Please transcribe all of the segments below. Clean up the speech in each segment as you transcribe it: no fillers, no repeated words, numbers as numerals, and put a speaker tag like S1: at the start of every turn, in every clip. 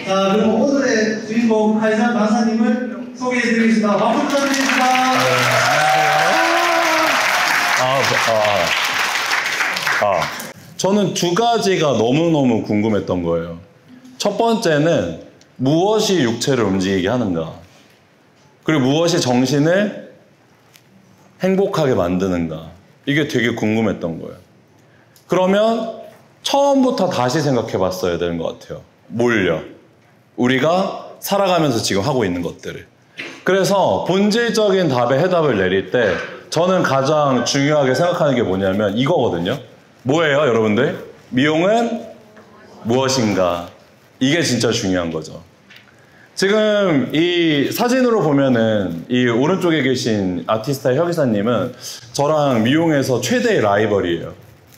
S1: 자, 그럼 오늘의 주인공 카이사 강사님을 소개해드리겠습니다. 박수 부탁드립니다.
S2: 저는 두 가지가 너무너무 궁금했던 거예요. 첫 번째는 무엇이 육체를 움직이게 하는가? 그리고 무엇이 정신을 행복하게 만드는가? 이게 되게 궁금했던 거예요. 그러면 처음부터 다시 생각해 봤어야 되는 것 같아요. 뭘요? 우리가 살아가면서 지금 하고 있는 것들을. 그래서 본질적인 답에 해답을 내릴 때 저는 가장 중요하게 생각하는 게 뭐냐면 이거거든요. 뭐예요, 여러분들? 미용은 무엇인가? 이게 진짜 중요한 거죠. 지금 이 사진으로 보면은 이 오른쪽에 계신 아티스타 혁이사님은 저랑 미용에서 최대의 라이벌이에요.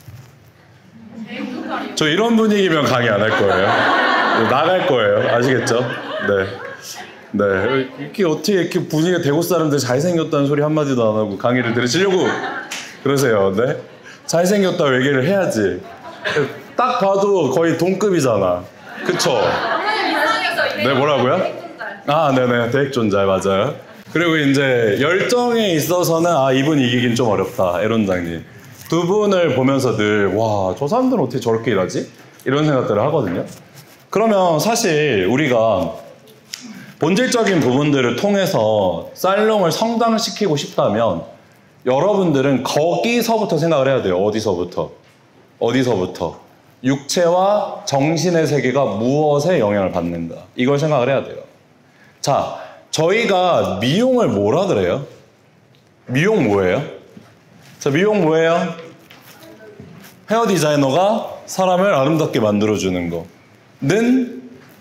S2: 저 이런 분위기면 강의 안 할 거예요. 나갈 거예요. 아시겠죠? 네. 이렇게 어떻게 이렇게 분위기가 대구 사람들 잘생겼다는 소리 한마디도 안 하고 강의를 들으시려고 그러세요. 네? 잘생겼다고 얘기를 해야지. 딱 봐도 거의 동급이잖아. 그쵸? 네, 뭐라고요? 네네. 대액존잘, 맞아요. 그리고 이제 열정에 있어서는 이분 이기긴 좀 어렵다. 에론장님. 두 분을 보면서 늘 와, 저 사람들은 어떻게 저렇게 일하지? 이런 생각들을 하거든요. 그러면 사실 우리가 본질적인 부분들을 통해서 살롱을 성장시키고 싶다면 여러분들은 거기서부터 생각을 해야 돼요. 어디서부터? 육체와 정신의 세계가 무엇에 영향을 받는가? 이걸 생각을 해야 돼요. 자, 저희가 미용을 뭐라 그래요? 미용 뭐예요? 자, 미용 뭐예요? 헤어 디자이너가 사람을 아름답게 만들어주는 거는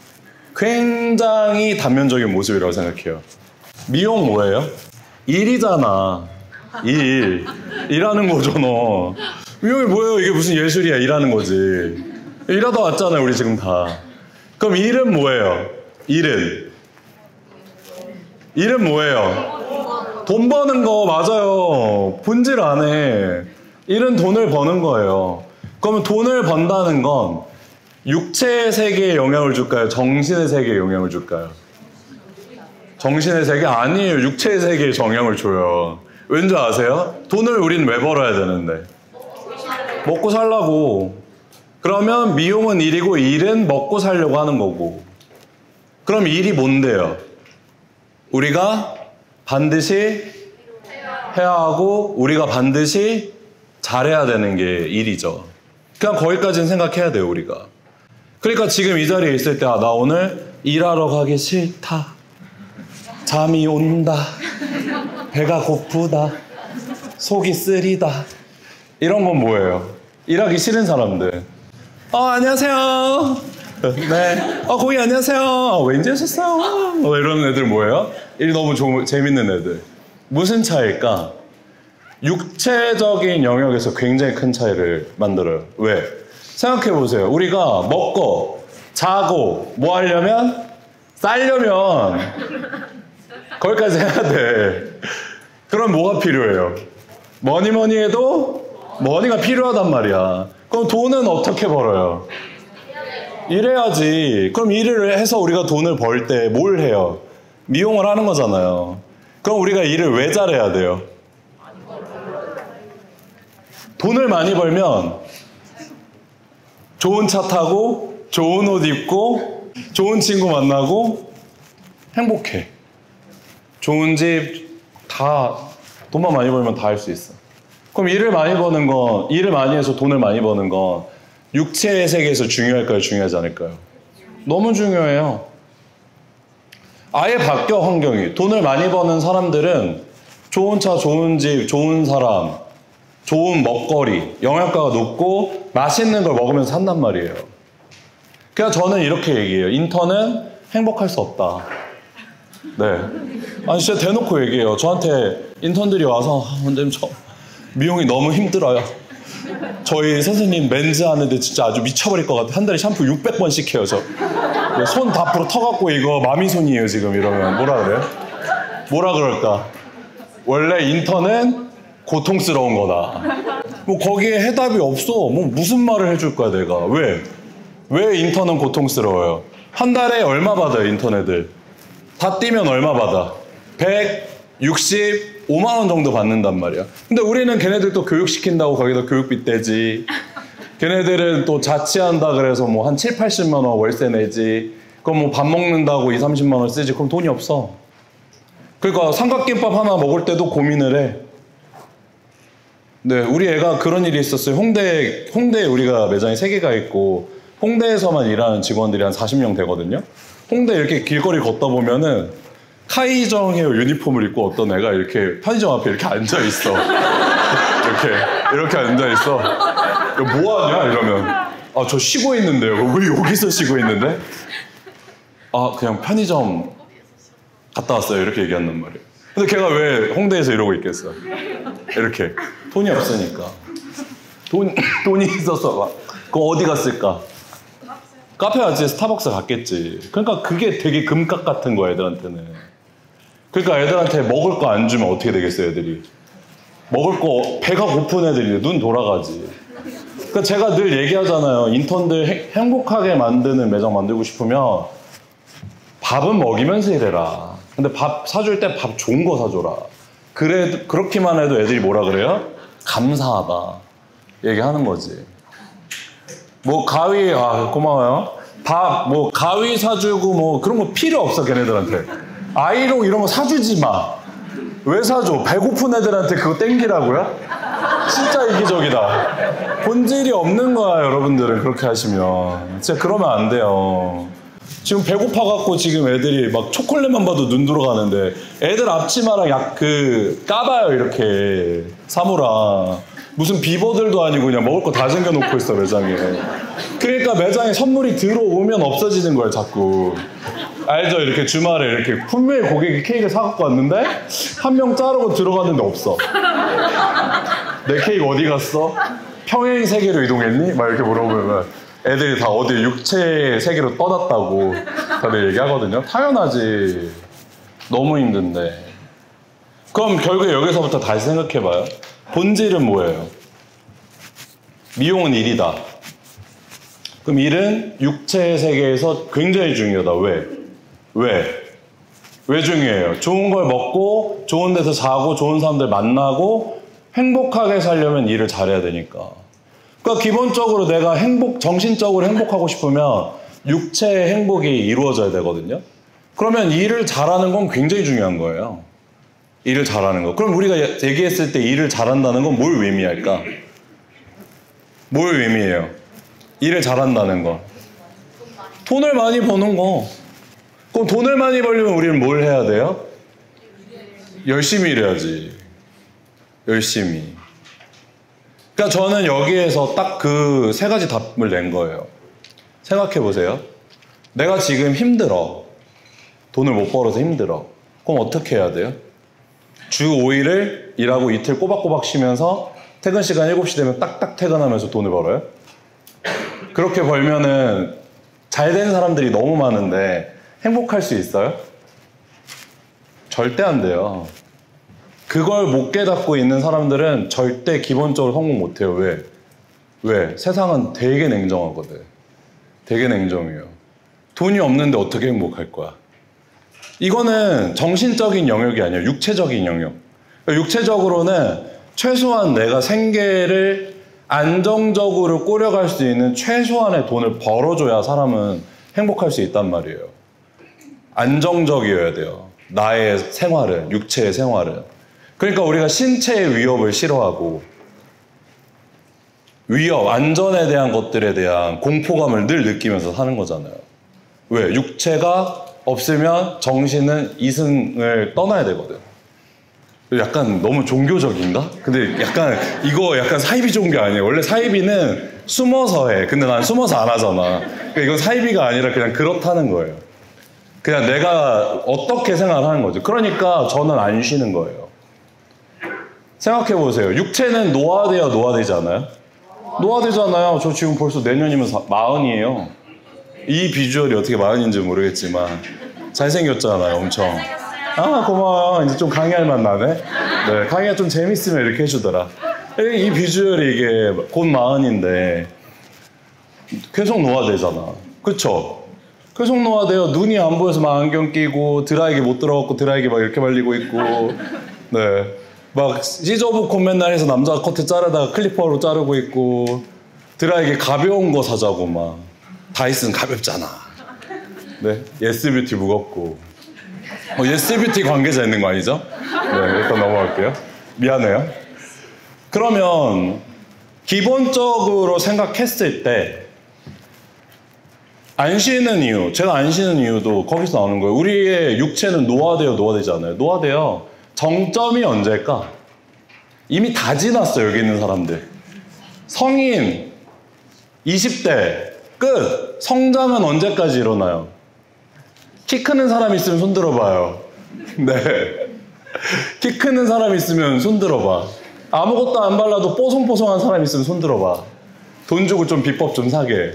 S2: 굉장히 단면적인 모습이라고 생각해요. 미용 뭐예요? 일이잖아. 일하는 거잖아. 미용이 뭐예요? 이게 무슨 예술이야? 일하는 거지. 일하다 왔잖아요, 우리 지금 다. 그럼 일은 뭐예요? 일은 뭐예요? 돈 버는 거 맞아요. 본질 안에 일은 돈을 버는 거예요. 그러면 돈을 번다는 건 육체의 세계에 영향을 줄까요? 정신의 세계에 영향을 줄까요? 정신의 세계? 아니에요. 육체의 세계에 영향을 줘요. 왠지 아세요? 돈을 우린 왜 벌어야 되는데? 먹고 살라고. 그러면 미용은 일이고 일은 먹고 살려고 하는 거고. 그럼 일이 뭔데요? 우리가 반드시 해야 하고 우리가 반드시 잘해야 되는 게 일이죠. 그냥 거기까지는 생각해야 돼요, 우리가. 그러니까 지금 이 자리에 있을 때 나 오늘 일하러 가기 싫다. 잠이 온다. 배가 고프다. 속이 쓰리다. 이런 건 뭐예요? 일하기 싫은 사람들. 안녕하세요. 네. 고객 안녕하세요. 왠지 하셨어요? 이런 애들 뭐예요? 일 너무 재밌는 애들. 무슨 차이일까? 육체적인 영역에서 굉장히 큰 차이를 만들어요. 왜? 생각해보세요. 우리가 먹고 자고 뭐 하려면? 싸려면 거기까지 해야 돼. 그럼 뭐가 필요해요? 뭐니 해도 머니가 필요하단 말이야. 그럼 돈은 어떻게 벌어요? 일해야지. 그럼 일을 해서 우리가 돈을 벌 때 뭘 해요? 미용을 하는 거잖아요. 그럼 우리가 일을 왜 잘해야 돼요? 돈을 많이 벌면 좋은 차 타고 좋은 옷 입고 좋은 친구 만나고 행복해. 좋은 집 다 돈만 많이 벌면 다 할 수 있어. 그럼 일을 많이 해서 돈을 많이 버는 건 육체의 세계에서 중요할까요? 중요하지 않을까요? 너무 중요해요. 아예 바뀌어, 환경이. 돈을 많이 버는 사람들은 좋은 차, 좋은 집, 좋은 사람, 좋은 먹거리, 영양가가 높고 맛있는 걸 먹으면서 산단 말이에요. 그래서 저는 이렇게 얘기해요. 인턴은 행복할 수 없다. 네. 아니 진짜 대놓고 얘기해요. 저한테 인턴들이 와서 원장님 저 미용이 너무 힘들어요. 저희 선생님 멘즈 하는데 진짜 아주 미쳐버릴 것 같아요. 한 달에 샴푸 600번씩 해요. 저 손 다 부러 터갖고 이거 마미손이에요 지금. 이러면 뭐라 그래요? 뭐라 그럴까? 원래 인턴은 고통스러운 거다. 뭐 거기에 해답이 없어. 뭐 무슨 말을 해줄 거야 내가. 왜 인턴은 고통스러워요? 한 달에 얼마 받아요, 인턴 애들? 다 뛰면 얼마 받아? 165만 원 정도 받는단 말이야. 근데 우리는 걔네들 또 교육시킨다고 거기다 교육비 떼지. 걔네들은 또 자취한다 그래서 뭐 한 7, 80만 원 월세 내지. 그럼 뭐 밥 먹는다고 2, 30만 원 쓰지. 그럼 돈이 없어. 그러니까 삼각김밥 하나 먹을 때도 고민을 해. 네, 우리 애가 그런 일이 있었어요. 홍대에 우리가 매장이 3개가 있고 홍대에서만 일하는 직원들이 한 40명 되거든요. 홍대 이렇게 길거리 걷다 보면은 카이정 헤어 유니폼을 입고 어떤 애가 이렇게 편의점 앞에 이렇게 앉아있어. 이렇게 앉아있어. 뭐 하냐? 이러면 아, 저 쉬고 있는데요. 왜 여기서 쉬고 있는데? 아, 그냥 편의점 갔다 왔어요. 이렇게 얘기한단 말이에요. 근데 걔가 왜 홍대에서 이러고 있겠어? 이렇게 돈이 없으니까. 돈이 있어서 그럼 어디 갔을까? 카페 갔지, 스타벅스 갔겠지. 그러니까 그게 되게 금값 같은 거야, 애들한테는. 그러니까 애들한테 먹을 거 안 주면 어떻게 되겠어요, 애들이? 먹을 거 배가 고픈 애들이 눈 돌아가지. 그러니까 제가 늘 얘기하잖아요. 인턴들 행복하게 만드는 매장 만들고 싶으면 밥은 먹이면서 일해라. 근데 밥 사줄 때 밥 좋은 거 사줘라. 그렇게만 해도 애들이 뭐라 그래요? 감사하다. 얘기하는 거지. 뭐 가위, 고마워요. 밥, 뭐 가위 사주고 뭐 그런 거 필요 없어, 걔네들한테. 아이롱 이런 거 사주지 마. 왜 사줘? 배고픈 애들한테 그거 땡기라고요? 진짜 이기적이다. 본질이 없는 거야, 여러분들은 그렇게 하시면. 진짜 그러면 안 돼요. 지금 배고파갖고 지금 애들이 막 초콜릿만 봐도 눈 들어가는데 애들 앞치마랑 까봐요, 이렇게. 사무랑. 무슨 비버들도 아니고 그냥 먹을 거 다 챙겨놓고 있어, 매장에. 그러니까 매장에 선물이 들어오면 없어지는 거예요, 자꾸. 알죠? 이렇게 주말에 이렇게 분명히 고객이 케이크를 사갖고 왔는데 한 명 자르고 들어갔는데 없어. 내 케이크 어디 갔어? 평행 세계로 이동했니? 막 이렇게 물어보면 애들이 다 어디 육체 세계로 떠났다고 다들 얘기하거든요. 당연하지. 너무 힘든데. 그럼 결국에 여기서부터 다시 생각해봐요. 본질은 뭐예요? 미용은 일이다. 그럼 일은 육체의 세계에서 굉장히 중요하다. 왜 중요해요? 좋은 걸 먹고 좋은 데서 자고 좋은 사람들 만나고 행복하게 살려면 일을 잘해야 되니까. 그러니까 기본적으로 내가 정신적으로 행복하고 싶으면 육체의 행복이 이루어져야 되거든요. 그러면 일을 잘하는 건 굉장히 중요한 거예요. 일을 잘하는 거. 그럼 우리가 얘기했을 때 일을 잘한다는 건 뭘 의미할까? 뭘 의미해요? 일을 잘한다는 거. 돈을 많이 버는 거. 그럼 돈을 많이 벌려면 우리는 뭘 해야 돼요? 열심히 일해야지. 열심히. 그러니까 저는 여기에서 딱 그 3가지 답을 낸 거예요. 생각해 보세요. 내가 지금 힘들어. 돈을 못 벌어서 힘들어. 그럼 어떻게 해야 돼요? 주 5일을 일하고 이틀 꼬박꼬박 쉬면서 퇴근 시간 7시 되면 딱딱 퇴근하면서 돈을 벌어요? 그렇게 벌면은 잘된 사람들이 너무 많은데 행복할 수 있어요? 절대 안 돼요. 그걸 못 깨닫고 있는 사람들은 절대 기본적으로 성공 못 해요. 왜? 세상은 되게 냉정하거든. 되게 냉정해요. 돈이 없는데 어떻게 행복할 거야? 이거는 정신적인 영역이 아니에요. 육체적인 영역. 육체적으로는 최소한 내가 생계를 안정적으로 꾸려갈 수 있는 최소한의 돈을 벌어줘야 사람은 행복할 수 있단 말이에요. 안정적이어야 돼요. 나의 생활은, 육체의 생활은. 그러니까 우리가 신체의 위협을 싫어하고 안전에 대한 것들에 대한 공포감을 늘 느끼면서 사는 거잖아요. 왜? 육체가 없으면 정신은 이승을 떠나야 되거든. 약간 너무 종교적인가? 근데 이거 약간 사이비 종교 아니에요. 원래 사이비는 숨어서 해. 근데 난 숨어서 안 하잖아. 그러니까 이건 사이비가 아니라 그냥 그렇다는 거예요. 그냥 내가 어떻게 생각하는 거죠. 그러니까 저는 안 쉬는 거예요. 생각해보세요. 육체는 노화되지 않아요? 노화되잖아요. 저 지금 벌써 내년이면 40이에요. 이 비주얼이 어떻게 40인지 모르겠지만 잘생겼잖아요, 엄청. 고마워요. 이제 좀 강의할 맛 나네. 네, 강의가 좀 재밌으면 이렇게 해주더라. 이 비주얼이 이게 곧 40인데 계속 노화되잖아. 그쵸? 계속 노화돼요. 눈이 안 보여서 막 안경 끼고 드라이기 못 들어갔고 드라이기 막 이렇게 말리고 있고 네. 막 시저브콘 맨날 해서 남자 커트 자르다가 클리퍼로 자르고 있고 드라이기 가벼운 거 사자고 막 다이슨 가볍잖아. 네. 예스뷰티 무겁고 예스뷰티 관계자 있는 거 아니죠? 네. 일단 넘어갈게요. 미안해요. 그러면 기본적으로 생각했을 때 안 쉬는 이유, 제가 안 쉬는 이유도 거기서 나오는 거예요. 우리의 육체는 노화돼요, 노화되지 않아요? 노화돼요. 정점이 언제일까? 이미 다 지났어요, 여기 있는 사람들. 성인 20대 끝. 성장은 언제까지 일어나요? 키 크는 사람 있으면 손 들어봐요. 네. 키 크는 사람 있으면 손 들어봐. 아무것도 안 발라도 뽀송뽀송한 사람 있으면 손 들어봐. 돈 주고 좀 비법 좀 사게.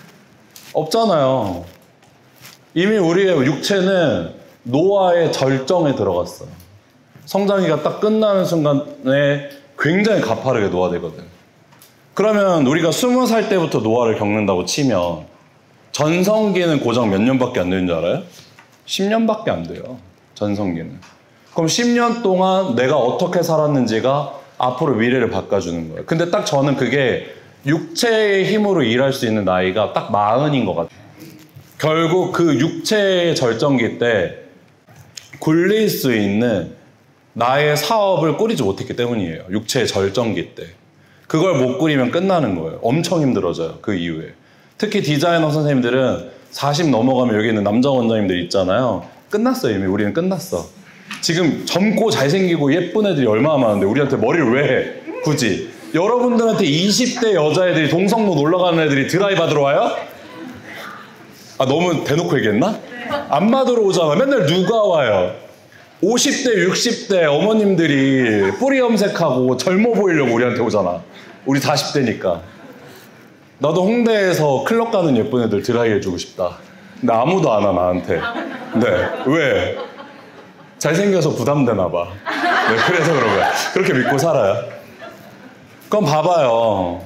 S2: 없잖아요. 이미 우리의 육체는 노화의 절정에 들어갔어. 성장기가 딱 끝나는 순간에 굉장히 가파르게 노화되거든. 그러면 우리가 20살 때부터 노화를 겪는다고 치면 전성기는 고작 몇 년밖에 안 되는 줄 알아요? 10년밖에 안 돼요. 전성기는. 그럼 10년 동안 내가 어떻게 살았는지가 앞으로 미래를 바꿔주는 거예요. 근데 딱 저는 그게 육체의 힘으로 일할 수 있는 나이가 딱 40인 것 같아요. 결국 그 육체의 절정기 때 굴릴 수 있는 나의 사업을 꾸리지 못했기 때문이에요. 육체의 절정기 때. 그걸 못 꾸리면 끝나는 거예요. 엄청 힘들어져요. 그 이후에. 특히 디자이너 선생님들은 40 넘어가면 여기 있는 남자 원장님들 있잖아요. 끝났어요. 이미 우리는 끝났어. 지금 젊고 잘생기고 예쁜 애들이 얼마나 많은데 우리한테 머리를 왜 해? 굳이. 여러분들한테 20대 여자애들이 동성로 놀러가는 애들이 드라이 받으러 와요? 아, 너무 대놓고 얘기했나? 안 받으러 오잖아. 맨날 누가 와요? 50대, 60대 어머님들이 뿌리 염색하고 젊어 보이려고 우리한테 오잖아. 우리 40대니까. 나도 홍대에서 클럽 가는 예쁜 애들 드라이 해주고 싶다. 근데 아무도 안 와, 나한테. 네. 왜? 잘생겨서 부담되나 봐. 네, 그래서 그런 거야. 그렇게 믿고 살아요. 그럼 봐봐요.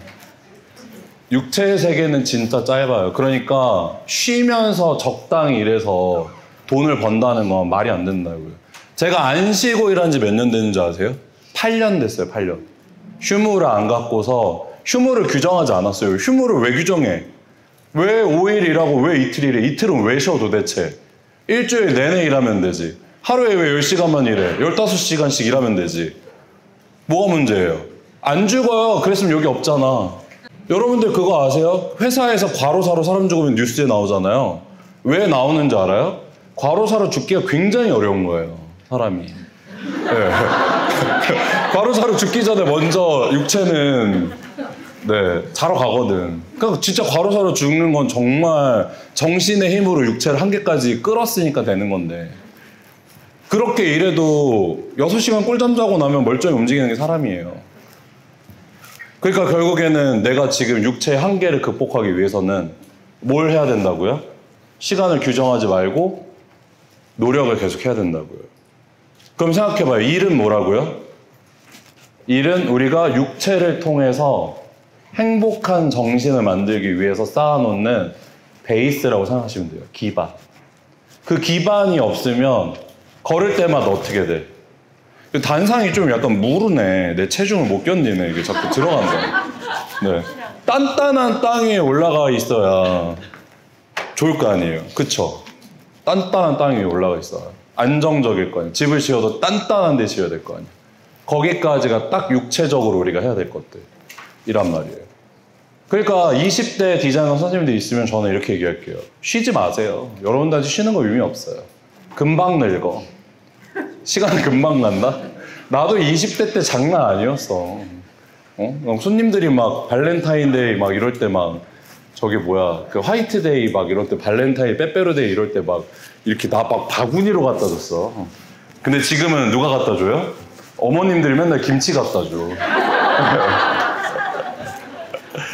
S2: 육체의 세계는 진짜 짧아요. 그러니까 쉬면서 적당히 일해서 돈을 번다는 건 말이 안 된다고요. 제가 안 쉬고 일한 지 몇 년 됐는지 아세요? 8년 됐어요. 8년. 휴무를 안 갖고서 휴무를 규정하지 않았어요. 휴무를 왜 규정해? 왜 5일 일하고 왜 이틀 일해? 이틀은 왜 쉬어 도대체? 일주일 내내 일하면 되지. 하루에 왜 10시간만 일해? 15시간씩 일하면 되지. 뭐가 문제예요? 안 죽어요. 그랬으면 여기 없잖아. 여러분들 그거 아세요? 회사에서 과로사로 사람 죽으면 뉴스에 나오잖아요. 왜 나오는지 알아요? 과로사로 죽기가 굉장히 어려운 거예요. 사람이. 네. 과로사로 죽기 전에 먼저 육체는 자러 가거든. 그러니까 진짜 과로사로 죽는 건 정말 정신의 힘으로 육체를 한계까지 끌었으니까 되는 건데 그렇게 일해도 6시간 꿀잠 자고 나면 멀쩡히 움직이는 게 사람이에요. 그러니까 결국에는 내가 지금 육체의 한계를 극복하기 위해서는 뭘 해야 된다고요? 시간을 규정하지 말고 노력을 계속 해야 된다고요. 그럼 생각해봐요. 일은 뭐라고요? 일은 우리가 육체를 통해서 행복한 정신을 만들기 위해서 쌓아놓는 베이스라고 생각하시면 돼요. 기반. 그 기반이 없으면 걸을 때마다 어떻게 돼? 단상이 좀 약간 무르네. 내 체중을 못 견디네. 이게 자꾸 들어간다. 네. 단단한 땅 위에 올라가 있어야 좋을 거 아니에요. 그쵸? 단단한 땅 위에 올라가 있어야 안정적일 거 아니에요. 집을 지어도 단단한 데 지어야 될 거 아니에요. 거기까지가 딱 육체적으로 우리가 해야 될 것들이란 말이에요. 그러니까 20대 디자이너 선생님들 있으면 저는 이렇게 얘기할게요. 쉬지 마세요. 여러분들한테 쉬는 거 의미 없어요. 금방 늙어. 시간 금방 간다? 나도 20대 때 장난 아니었어. 손님들이 막 발렌타인데이 막 이럴 때 막 저기 뭐야 그 화이트데이 막 이럴 때 발렌타인 빼빼로데이 이럴 때 막 이렇게 나 막 바구니로 갖다 줬어. 근데 지금은 누가 갖다 줘요? 어머님들이 맨날 김치 갖다 줘.